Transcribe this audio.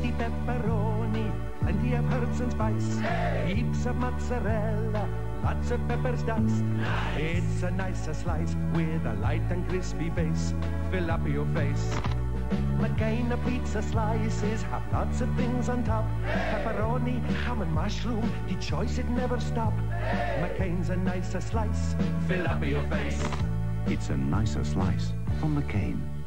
tasty pepperoni, plenty of herbs and spice, heaps of mozzarella, lots of peppers diced. It's a nicer slice with a light and crispy base. Fill up your face. McCain pizza slices have lots of things on top. Pepperoni, ham and mushroom, the choice it never stop. McCain's a nicer slice. Fill up your face. It's a nicer slice from McCain.